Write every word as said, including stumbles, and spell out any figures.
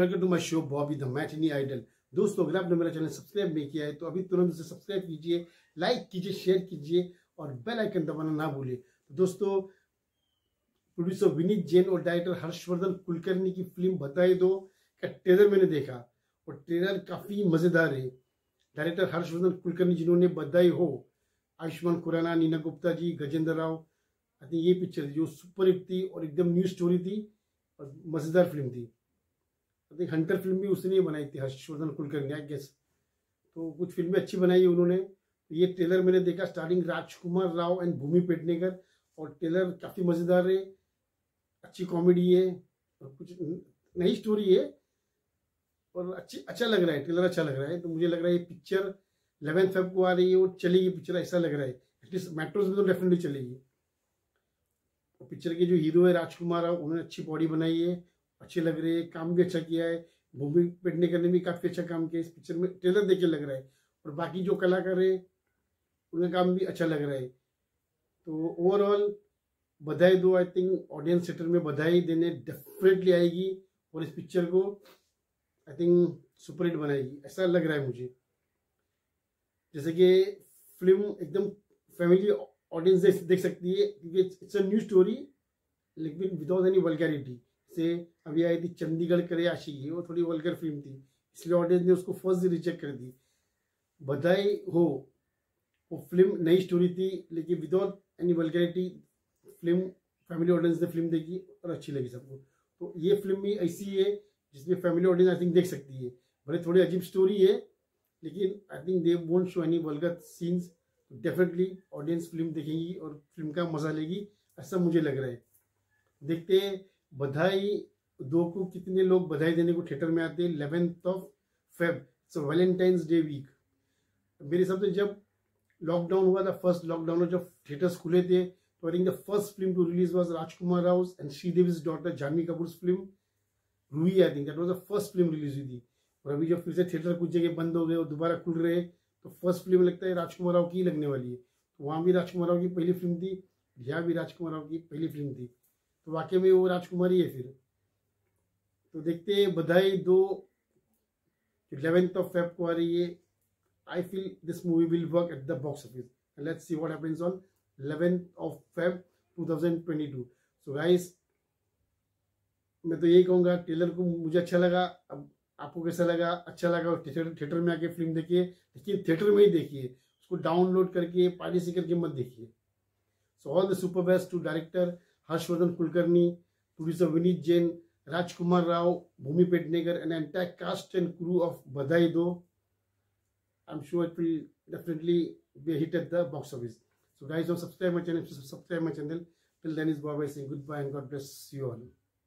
Welcome to my show Bobby the matinee idol. दोस्तों, अगर आपने मेरा चैनल सब्सक्राइब नहीं किया है तो अभी तुरंत से सब्सक्राइब कीजिए, लाइक कीजिए, शेयर कीजिए और बेल आइकन दबाना ना भूलिए। तो दोस्तों, प्रोड्यूसर विनीत जैन और डायरेक्टर हर्षवर्धन कुलकर्णी की फिल्म बधाई दो का ट्रेलर मैंने देखा और ट्रेलर काफी मजेदार है। डायरेक्टर हर्षवर्धन कुलकर्णी जिन्होंने बधाई हो, आयुष्मान खुराना, नीना गुप्ता जी, गजेंद्र राव, आई थिंक ये पिक्चर जो सुपर हिट थी और एकदम न्यू स्टोरी थी और मजेदार फिल्म थी। आई थिंक हंटर फिल्म भी उसने ही बनाई थी, हर्षवर्धन कुलकर्णी आई गेस। तो कुछ फिल्में अच्छी बनाई है उन्होंने। ये ट्रेलर मैंने देखा, स्टार्टिंग राजकुमार राव एंड भूमि पेडनेकर, और ट्रेलर काफी मजेदार है, अच्छी कॉमेडी है और कुछ नई स्टोरी है और अच्छी अच्छा लग रहा है। ट्रेलर अच्छा लग रहा है, तो मुझे लग रहा है ये पिक्चर इलेवन फेब को आ रही है और चलेगी पिक्चर, ऐसा लग रहा है। एटलीस्ट मेट्रोज में तो डेफिनेटली चलेगी। पिक्चर के जो हीरो है राजकुमार राव, उन्होंने अच्छी बॉडी बनाई है, अच्छे लग रहे हैं, काम भी अच्छा किया है। भूमि पेडनेकर ने भी काफी अच्छा काम किया इस पिक्चर में, ट्रेलर देख के लग रहा है। और बाकी जो कलाकार है उनका काम भी अच्छा लग रहा है। तो ओवरऑल बधाई दो, आई थिंक ऑडियंस थिएटर में बधाई देने डेफिनेटली आएगी और इस पिक्चर को आई थिंक सुपरहिट बनाएगी, ऐसा लग रहा है मुझे। जैसे कि फिल्म एकदम फैमिली ऑडियंस देख सकती है क्योंकि इट्स अ न्यू स्टोरी लेकिन विदाउट एनी वल्गैरिटी। से अभी आई थी चंडीगढ़ करे आशिकी, वो थोड़ी वल्गर फिल्म थी, इसलिए ऑडियंस ने उसको फर्स्ट रिजेक्ट कर दी। बधाई हो, वो फिल्म नई स्टोरी थी लेकिन without any vulgarity. Film family audience ने फिल्म देखी और अच्छी लगी सबको। तो ये फिल्म भी ऐसी है जिसमें फैमिली ऑडियंस आई थिंक देख सकती है। भले थोड़ी अजीब स्टोरी है लेकिन I think they won't show any vulgar scenes. Definitely audience film देखेगी और फिल्म का मजा लेगी, ऐसा मुझे लग रहा है। देखते हैं बधाई दो को कितने लोग बधाई देने को थिएटर में आते हैं। Eleventh of Feb, so Valentine's day week. मेरे हिसाब से जब लॉकडाउन हुआ था, फर्स्ट लॉकडाउन में जब थिएटर्स खुले थे, तो I think the first film to release was Rajkummar Rao and Sridevi's daughter Janhvi Kapoor film Roohi. I think that was the first film release हुई थी। और अभी जब फिर से थिएटर कुछ जगह बंद हो गए और दोबारा खुल रहे हैं, तो फर्स्ट फिल्म लगता है राजकुमार राव की लगने वाली है। तो वहाँ भी राजकुमार राव की पहली फिल्म थी, यहाँ भी राजकुमार राव की पहली फिल्म थी, तो वाकई में वो राजकुमार ही है फिर। तो देखते हैं बधाई दो इलेवेंथ ऑफ फेब को आ रही है। I feel this movie will work at the box office. Let's see what happens on eleventh of Feb two thousand twenty two. So guys, मैं तो यही कहूँगा, ट्रेलर को मुझे अच्छा लगा। अब आपको कैसा लगा? अच्छा लगा और थिएटर थिएटर में आके फिल्म देखिए, लेकिन थिएटर में ही देखिए, उसको डाउनलोड करके पायरेसी करके मत देखिए। So all the super best to director Harshvardhan Kulkarni, producer Vineet Jain, Rajkummar Rao, Bhumi Pednekar and entire cast and crew of बधाई दो. I'm sure it will definitely be a hit at the box office. So guys, don't subscribe my channel. Subscribe my channel. Till then is bye bye saying goodbye and God bless you all.